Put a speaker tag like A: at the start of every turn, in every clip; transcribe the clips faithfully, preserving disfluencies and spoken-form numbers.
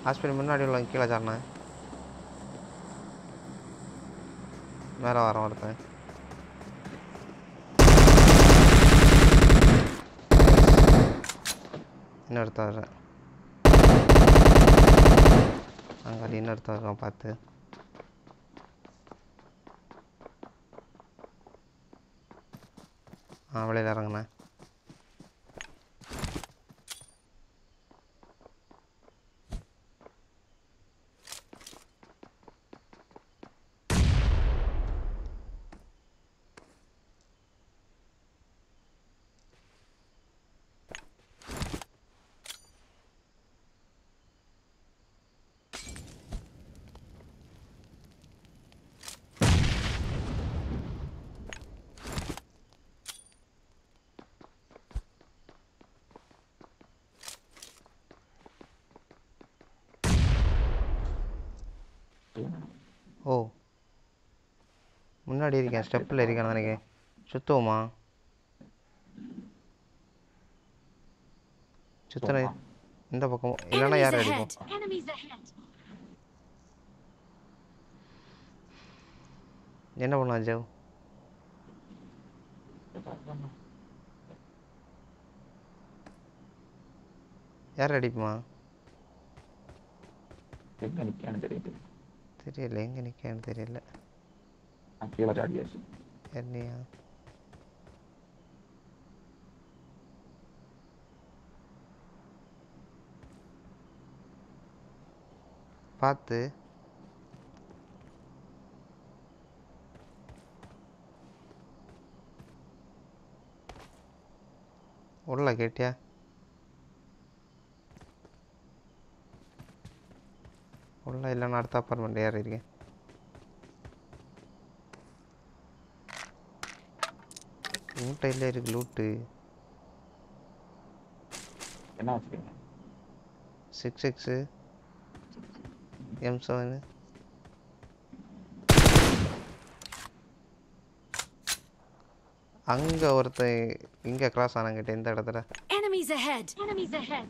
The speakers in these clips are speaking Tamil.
A: ஹாஸ்பிட்டல் முன்னாடி உள்ள கீழே சாரணேன். மேலே வரேன் ஒருத்தன். இன்னொருத்தன் வரேன். அங்கே இன்னொருத்தன் இருக்கான் பார்த்து. ஆ வெளியில் இறங்குனேன். ஓ முன்னாடி இருக்கேன். ஸ்டெப்பில் இருக்கேன் நினைக்கிறேன். சுற்றுவோமா? சுத்தனை இந்த பக்கம் இல்லைன்னா யார் அடிக்கும்? என்ன பண்ணலாம் ஜெவ்? யார் அடிப்புமா?
B: எங்கே நிற்கான்னு தெரியுது.
A: தெரியல எங்கே நிற்கான்னு தெரியல.
B: கீழே சாடியாச்சு.
A: என்னையா பார்த்து உள்ள கேட்டியா? உள்ள இல்லைன்னா அடுத்த அப்பார்ட்மெண்ட் ஏறி இருக்கேன். மூட்டையில் இருக்கு லூட்டு.
B: என்ன வச்சுக்கீங்க?
A: சிக்ஸ் சிக்ஸு எம் செவனு அங்கே ஒருத்தன் இங்கே கிராஸ் ஆனாங்கிட்ட இந்த இடத்துல.
C: Enemies ahead. Enemies ahead.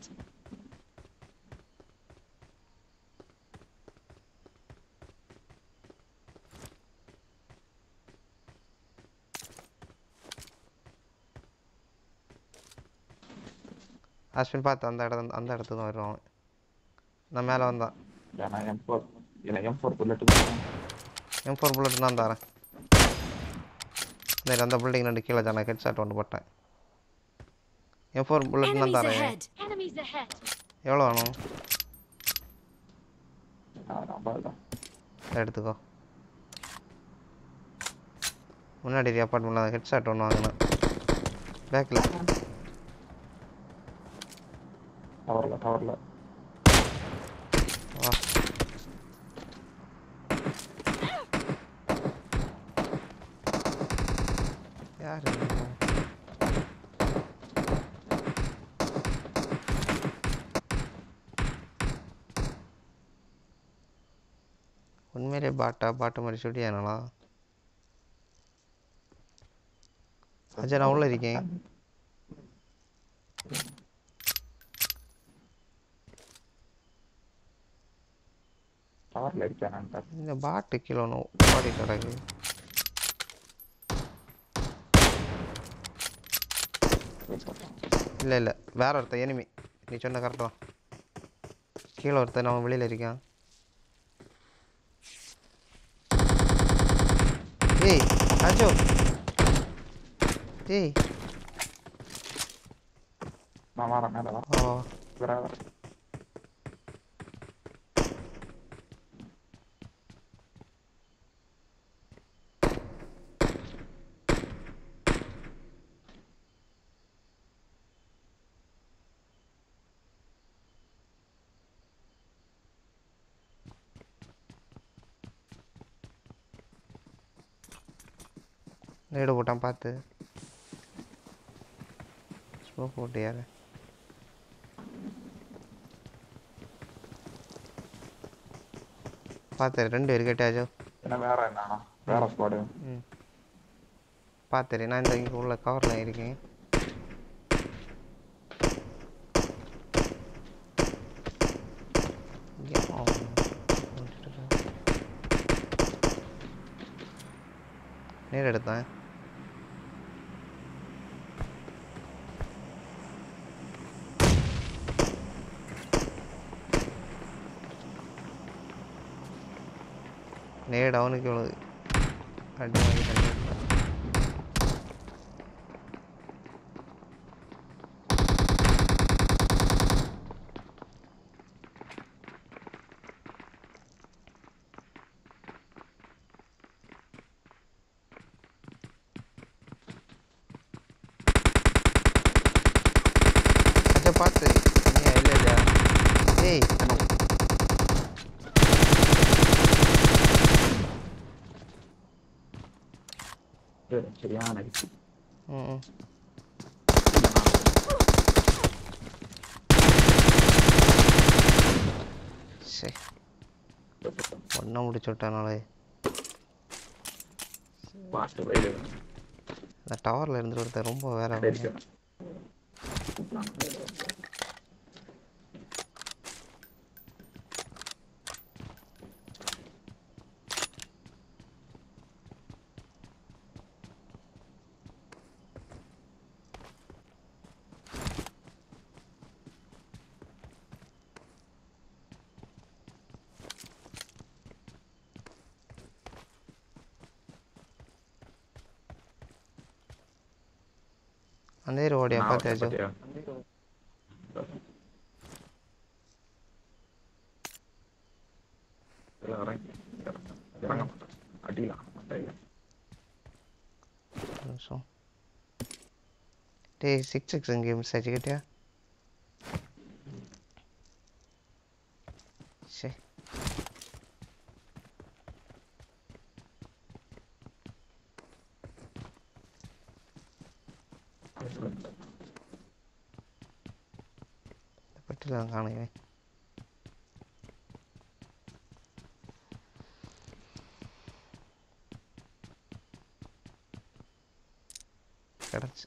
A: Hospital பார்த்து அந்த இடம் அந்த இடத்துக்கு தான் வருவான். நான் மேலே வந்தான்.
B: நான் எம் ஃபோர் இல்லை M four bullet
A: M four bullet தான் தரேன். இந்த அந்த பில்டிங் ரெண்டு கீழே தான் ஹெட் ஷாட் ஒன்று போட்டேன். எம் ஃபோர் புல்லட் தான் தரேன். எவ்வளோ வேணும்? எடுத்துக்கோ. முன்னாடி அப்பார்ட்மெண்ட்டில் ஹெட் ஷாட் ஒன்று வாங்கினேன். பேக்கில்
B: டவரில் டவரில்
A: வா. யார் உண்மையிலே பாட்டா? பாட்டு மாதிரி சொல்லியானலா? அஜய் நான் உள்ள இருக்கேன்.
B: டவரில் இருக்கேன்.
A: இந்த பாட்டு கீழே ஒன்று ஓடி கிடக்கு. இல்லை இல்லை வேற ஒருத்தன் எனிமி. நீ சொன்ன கரெக்டாக தான். கீழே ஒருத்தன் நம்ம வெளியில் இருக்கான். ஏய் அஜோ ஏய்
B: நான் வரேன் மேலே தான்.
A: ஓ
B: வேற
A: நேடு போட்டான் பார்த்து. ஸ்மோக் போட்டு யாரு பார்த்து. ரெண்டு பேர் கேட்டாச்சோ.
B: என்ன வேற என்னண்ணா? வேற ஸ்குவாடு.
A: ம் பார்த்துரு. நான் இந்த இங்கே உள்ள கவரில் இருக்கேன். நேர் எடுத்தேன். நேடு அவனுக்கு எவ்வளவு அடி வாங்கிட்டேன். பார்த்து நீ இல்லை இல்லையா? ஏய்
B: சரியான
A: ம் சரி ஒன்றா முடிச்சு விட்டானாலே. இந்த டவரில் இருந்து ஒருத்தர் ரொம்ப வேற अंधेर ओडिया पता है जो so ते six six गेम सच गया से பட்டிலாம் காணவே கிடச்சு.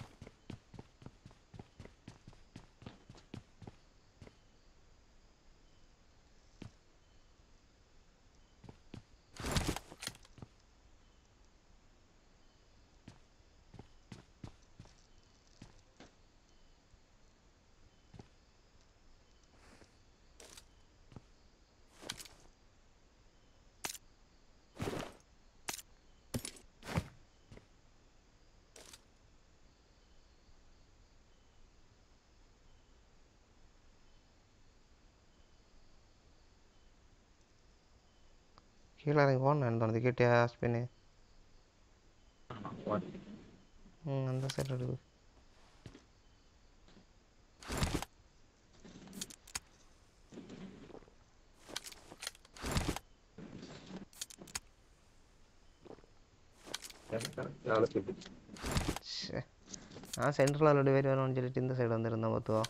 A: கீழே இறங்கி போன அந்த கிட்டே ஹாஸ்பின்னு ம் அந்த சைடு இருக்கு. நான் சென்ட்ரல் ஆல்ரெடி வேறு வேணும்னு சொல்லிட்டு இந்த சைடு வந்துருந்தேன் பார்த்துவா.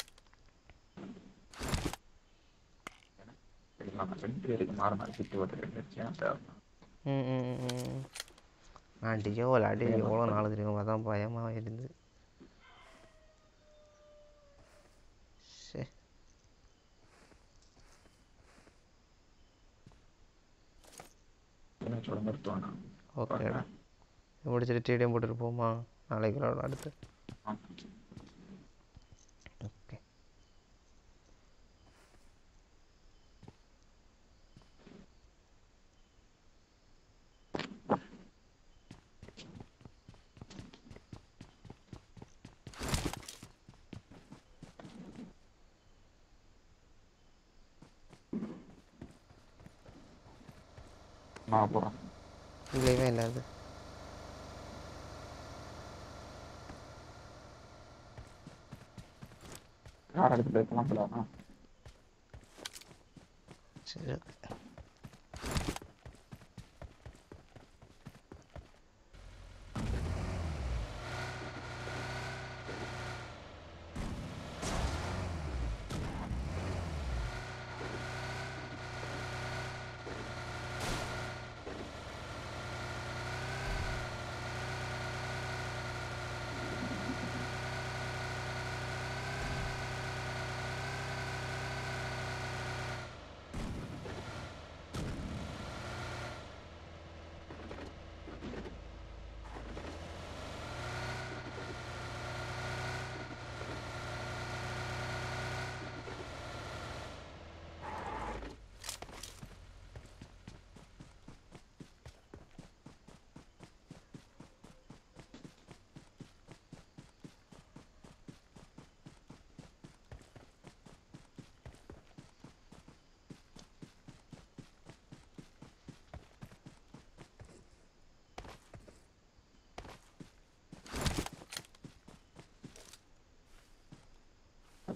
A: ம் ம் ம் நான் டிஜோ விளாடி எவ்வளோ நாள் தெரியும் அதான் பயமாக இருந்து. சரி ஓகேடா முடிச்சுட்டு டிடிஎம் போட்டுட்டு போமா நாளைக்கு விளாட அடுத்து. ஓகே
B: நான் போகிறேன்
A: இல்லையுமே இல்லை அது
B: யார் எடுத்து பேசலாம் போலாமா?
A: சரி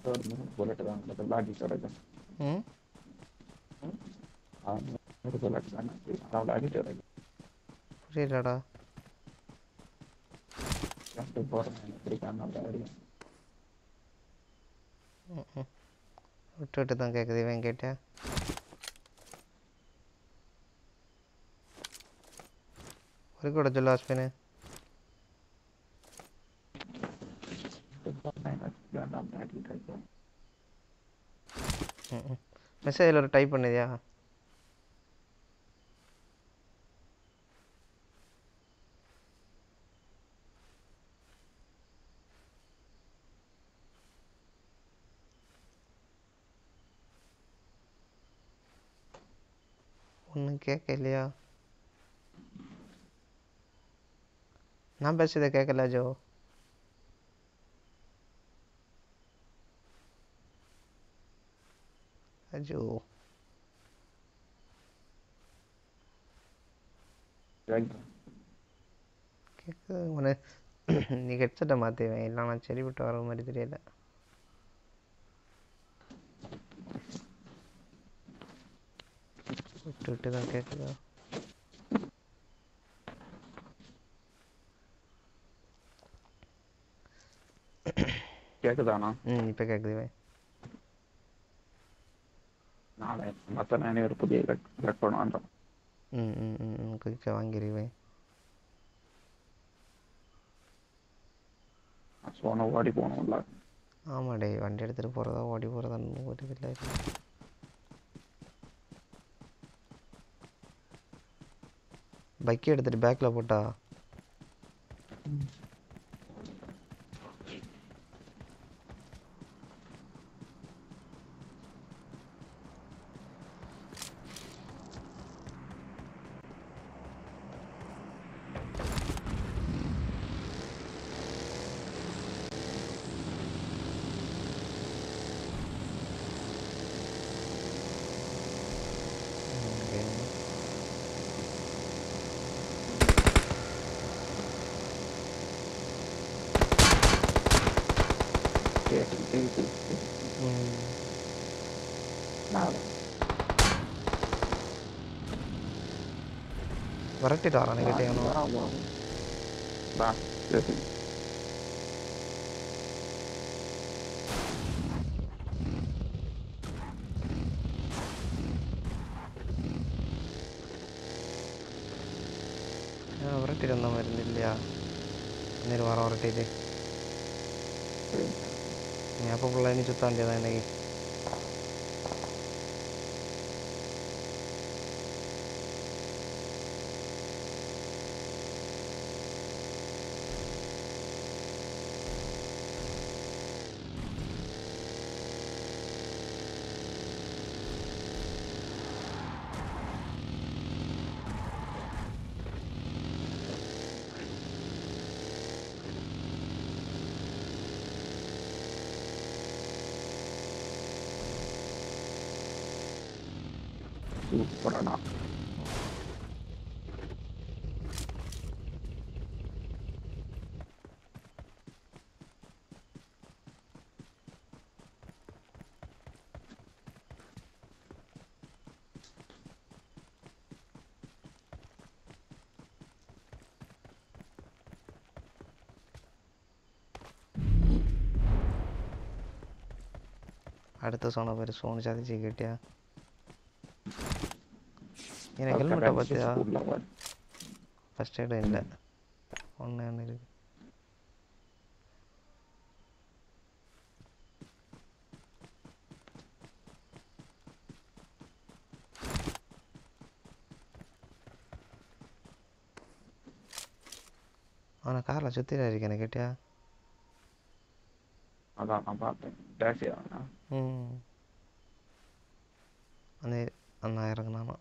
B: புல்லட் தான் இந்த பிளாடி சொல்றது
A: ம்
B: ஒரு புல்லட் தான் நான் பிளாடி சொல்றது
A: புரியலடா.
B: ஜஸ்ட் போறேன் பிடிக்காம பிளாடி
A: ம் ம் விட்டு விட்டு தான் கேட்குது. இவன் கேட்டேன். ஒரு கூட சொல்லு அஸ்பின்னு. ம் ம் மெசேஜில் ஒரு டைப் பண்ணுதியா? ஒன்றும் கேட்க இல்லையா? நான் பேசுறதை கேட்கல ஜோ. அஜோ கேட்குது உன. நீ ஹெட்செட்டை மாற்றுவேன் இல்லை நான் செடி விட்டு வர மாதிரி தெரியல. விட்டு விட்டு தான் கேட்குதா?
B: கேக்குதானா?
A: ம் இப்போ கேட்குதுவே.
B: நாளை மற்ற நானே ஒரு புதிய கட் பண்ணுவான்.
A: ம் ம் ம் ம் குயிக்காக வாங்கிடுவேன்.
B: சோனை ஓடி போகணும்ல.
A: ஆமாடே வண்டி எடுத்துகிட்டு போகிறதா ஓடி போகிறதான்னு ஒரு இதில் பைக்கை எடுத்துகிட்டு பேக்கில் போட்டா விரட்டிட்டு வரானே கேட்டேன். விரட்டிட்டு வந்த மாதிரி இருந்து இல்லையா? நேரம் வர விரட்டிட்டு நீ அப்போ ஃபுல்லாக நீ சுற்ற வேண்டியதான் இன்னைக்கு.
B: சூப்பரானா
A: அடுத்த சோனை பேர் சோனு சாதிச்சு கேட்டியா? எனக்கு ஹெல்மெட்டை பார்த்தியா? ஃபஸ்ட் எய்டு இல்லை, ஒன்று ஒன்று இருக்குது. அவனை காரில் சுற்றில இருக்கேன் கேட்டியா?
B: அதான் நான் பார்த்தேன். டாக்ஸி ஆனா
A: ம் அந்த அண்ணா இறங்குனானா?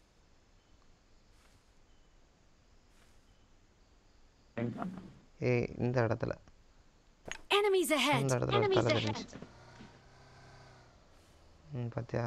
A: ஏய் இந்த இடத்துல
C: Enemies ahead.
A: அந்த இடத்துல ஒரு
C: Enemies
A: தலை
C: ahead.
A: தெரிஞ்சு. ம் பார்த்தியா?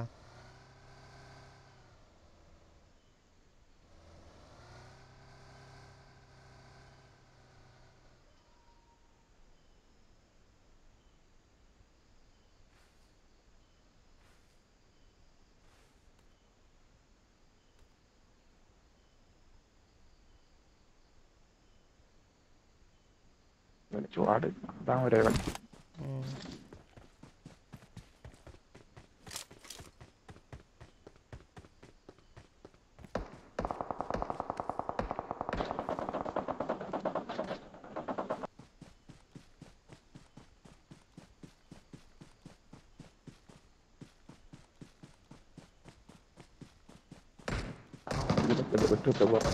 B: കളിച്ചു ആട് അതാണ് ഒരേ കളി. വിട്ടിട്ട് പോകാം.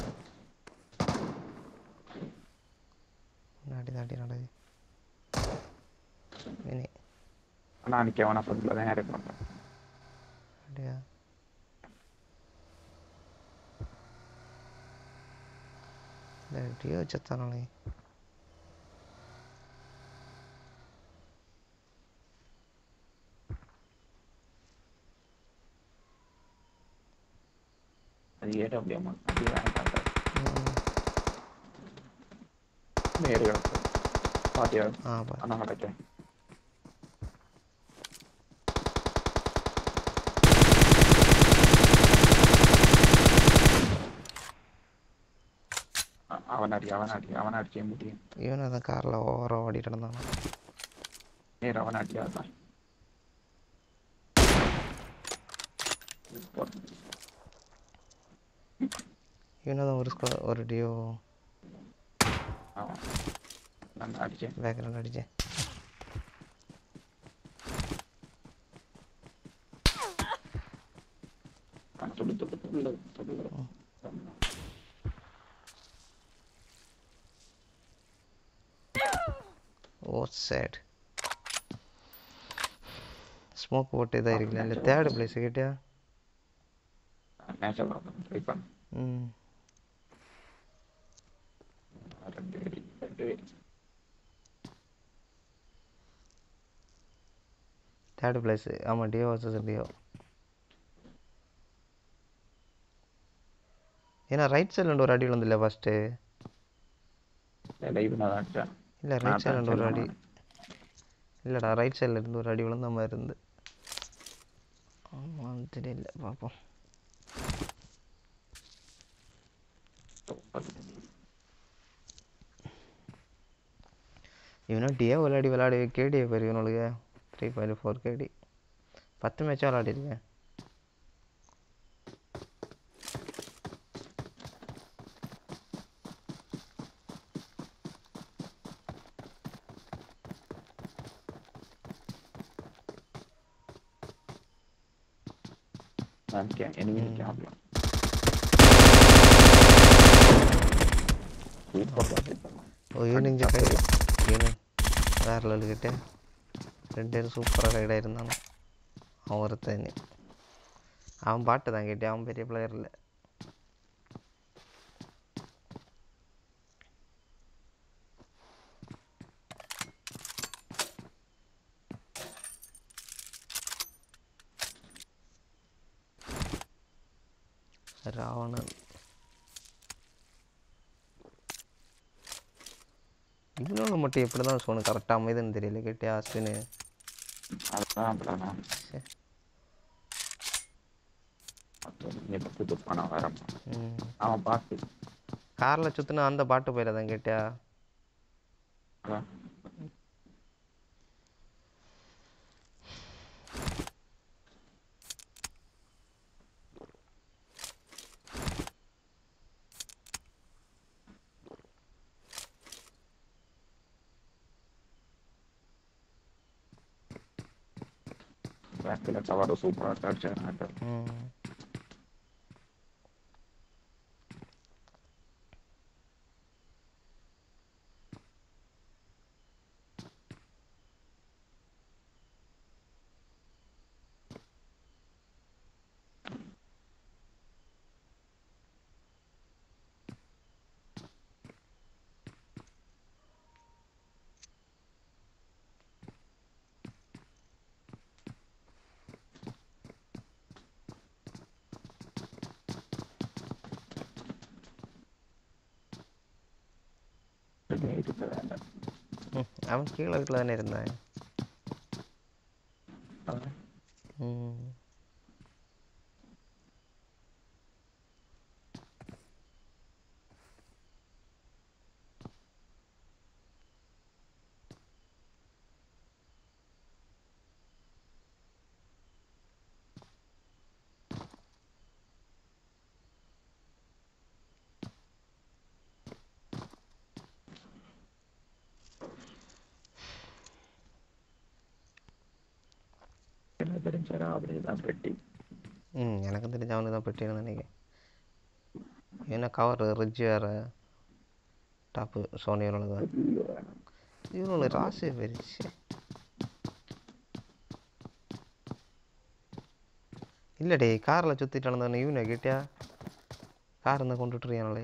A: നടി നടി നടി ഇനി
B: എനിക്ക് അവനെ ഫ്രണ്ടിൽ നേരെ കൊണ്ട്
A: അടിയാ ഡിയോ ചെത്താനാണ്
B: അത് ഏഴ് നേരെ കിടക്കും പാത്തിയാ
A: ആ
B: അന്നാ കിടക്കാം. അവനടി അവനടി അവനടിച്ചേ മുട്ടിയും
A: ഇവനത് കാറിൽ ഓവർ ഓടിയിടുന്നതാണ്.
B: നേരെ അവനടിയാ
A: ഇവനത് ഒരു സ്കോ ഒരു ഡിയോ
B: അടിച്ചേ
A: ബാക്ക്ഗ്രൗണ്ട് അടിച്ചേ. ഓ സാഡ് സ്മോക്ക് പോട്ട് ഇതായിരിക്കില്ല അല്ലേ തേർഡ് പ്ലേസ് കിട്ടിയ തേർഡ് പ്ലേസ് ആമാ ഡിയോ വേഴ്സസ് ഡിയോ. ஏன்னா ரைட் சைடில் ஒரு அடி விழுந்தில்ல ஃபஸ்ட்டு? இல்லை ரைட் சைடில் ஒரு அடி இல்லைடா ரைட் சைடில் இருந்து ஒரு அடி விழுந்த மாதிரி இருந்து. ஆமாம் தெரியல பார்ப்போம். இவனும் டிஏ விளையாடி விளையாடி கேடிஏ பேர் இவனுக்கு த்ரீ பாயிண்ட் ஃபோர் கேடி பத்து மேட்சாக விளையாடிருக்கேன். ഓ ഈവനിങ് ഈവനിങ് വേറെ ലെവൽ കിട്ടിയ ரெண்டு சூப்பராக ரைடாக இருந்தானோ அவன் ஒருத்தன். அவன் பாட்டு தான் கேட்டேன், அவன் பெரிய பிளேயர் இல்லை. ராவணன் இவ்வளோ மட்டும் எப்படி தான் சொன்ன கரெக்டாக அமைதுன்னு தெரியல கேட்டியா அஸ்வினு. காரில் சுற்றினா அந்த பாட்டு போயிடாதான் கேட்டியா.
B: Backfield acabado super attack.
A: அவன் கீழே வீட்டில் தானே இருந்தான்.
B: எனக்கு தெரிஞ்சாரா அப்படிதான் பெட்டி.
A: ம் எனக்கும் தெரிஞ்ச அவனுக்கு தான் பெட்டின்னு நினைக்கிறேன். என்ன கவர் ரிட்ஜ் வேறு டாப்பு சோனி இவனுக்கு தான். இவனு ராசு பெருச்சு இல்லடே காரில் சுற்றிட்டு நடந்தானே இவனை கேட்டியா? கார் இருந்தால் கொண்டுட்டுருக்கானே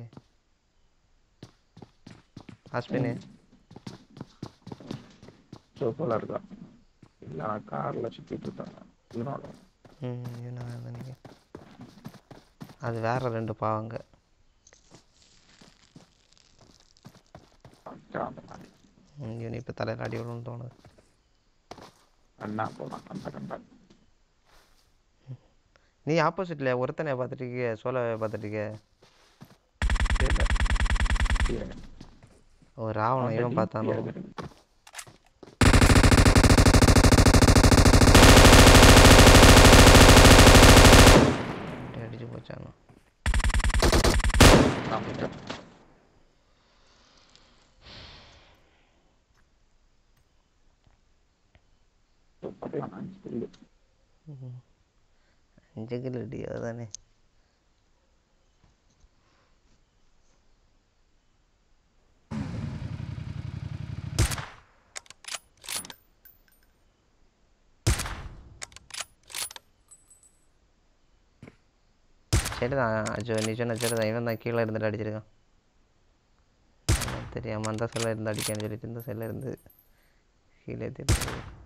A: அஸ்பின்னு
B: சோஃபால இருக்கா இல்லை காரில் சுற்றிட்டு இருக்காங்க இவனோட.
A: ம் இவனை தான் நினைக்கிறேன். அது வேற ரெண்டு பாவங்க.
B: அந்த மாதிரி
A: ம் இவனு இப்போ தலையில் அடி விடணும்னு தோணுது.
B: அண்ணா போனான் அந்த கண்டா.
A: நீ ஆப்போசிட்ல ஒருத்தனை பார்த்துட்டு சோலாவை பார்த்துட்டு ஒரு ராவணன் இவன் பார்த்தானோ அடிச்சு போச்சானோ. அஞ்சு கிலோ அடி அதுதானே. சரிதான் அஜோ நீ சொன்ன சரிதான். இவன் தான் கீழே இருந்துட்டு அடிச்சிருக்கான். தெரியாமல் அந்த செல்லில் இருந்து அடிக்கான்னு சொல்லிட்டு இந்த செல்லில் இருந்து கீழே ஏற்றிட்டு